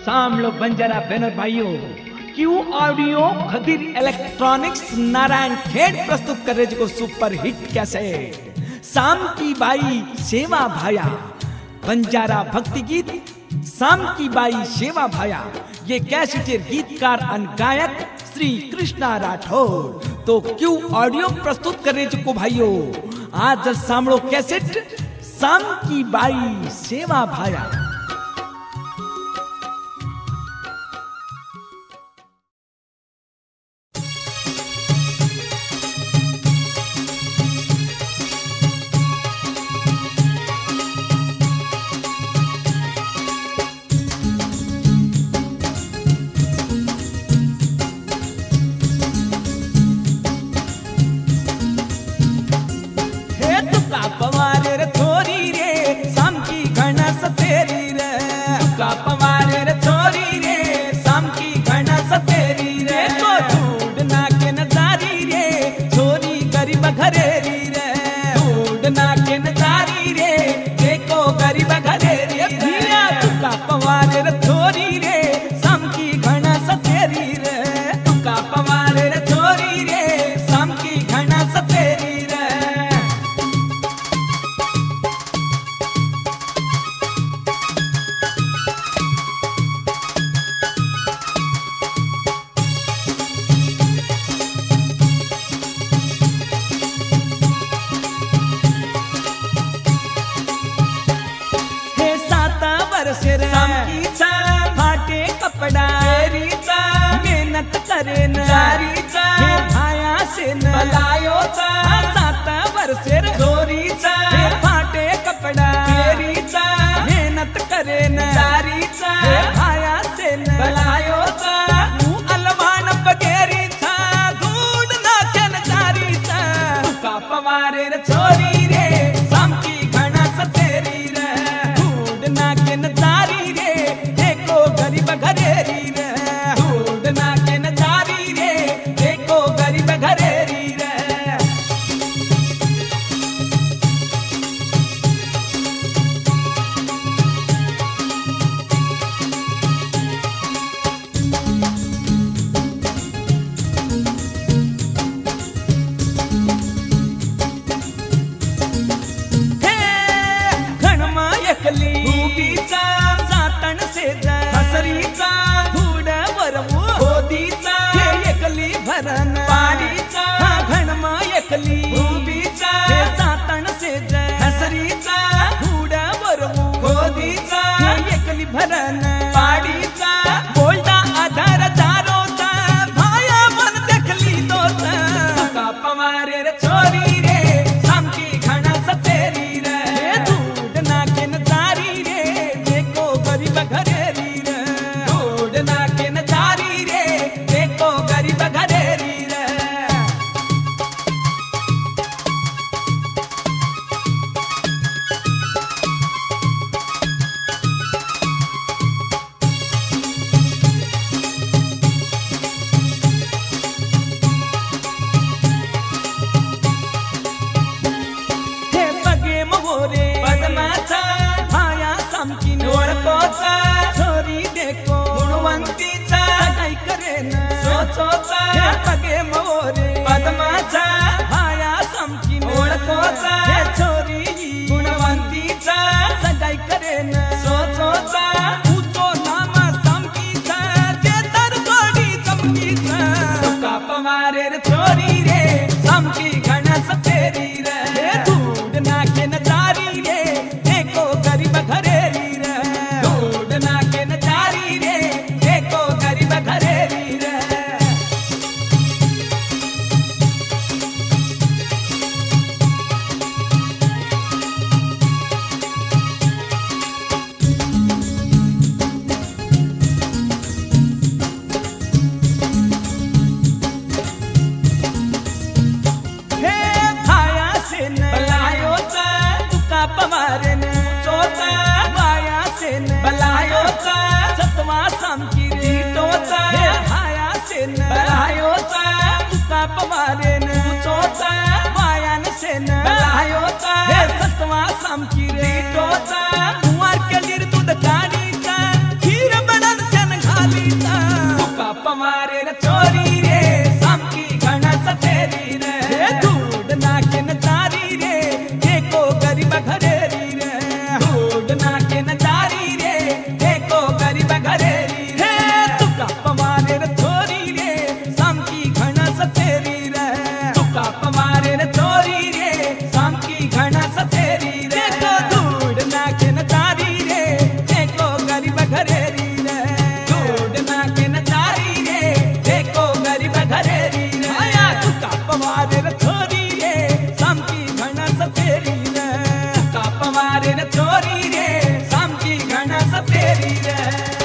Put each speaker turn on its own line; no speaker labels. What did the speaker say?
सामलो Banjara banner भाइयों Q audio Khadir electronics Narayan Khed प्रस्तुत करे जो सुपर हिट कैसेट शाम की बाई सेवा भाया बंजारा भक्ति गीत शाम की बाई सेवा भाया। ये कैसेटेर गीतकार और गायक श्री कृष्णा राठौर तो क्यू ऑडियो प्रस्तुत करे जो भाइयों आज सामलो कैसेट शाम की बाई सेवा भाया। पवारे रे छोरी रे शाम की घना सतेरी रे का पवारे रे छोरी रे शाम की घना सतेरी रे तो ढूंढना के नजारी रे छोरी गरीब घरेरी रे ढूंढना के नजारी रे देखो गरीब घरेरी धिया का पवारे रे छोरी रे शाम की घना सतेरी रे का पवारे रे छोरी रे शाम की घना सतेरी फाटे कपड़ा मेहनत करे नारी भाया से नलायो सात वर्षेर छोरी फाटे कपड़ा मेहनत करे नारी भाया से नलायो अलवान बगेरी ढूंढना के नारी का पवारे रे छोरी रे शाम की घना सतेरी रे ढूंढना के नारी रे देखो गरीब घरेरी रे ढूंढना के नारी रे देखो गरीब घरेरी रे। भरन पाडीचा घणमा एकली उभीचा सातण से हसरीचा घुडा वरमू गोदीचा एकली भरन पाडीचा बोलता आधार दारोचा भाया मन देखली तोचा का पवारे रे छोरी रे शाम की घना सतेरी रे ढूंढना के नारी रे देखो गरीब घरेरी रे ढूंढना के नारी रे देखो गरीब घरेरी। छोरी देखो गुणवंतीचा काही करेन सोचोचा पगे मोरे पद्माचा भाया समकीन ओळखोचा छोरी गुणवंतीचा सगाई करेन सोचोचा उचो नाम समकीचा जे तर गोडी चमकीचा का पवारे रे छोरी रे समकी घना सतेरी रे ढूंढना के नारी रे देखो गरीब घरेरी रे ढूंढना के नारी रे देखो गरीब घरेरी रे। पवारे न चोचा भाया से बलायोचा सतवा शाम की रीटोचा भाया से बलायोचा तुका पवारे न चोचा भाया से बलायोचा सतवा शाम की रीटोचा कुंवर के लिर दूध काढीचा खीर बनन से फेरी रे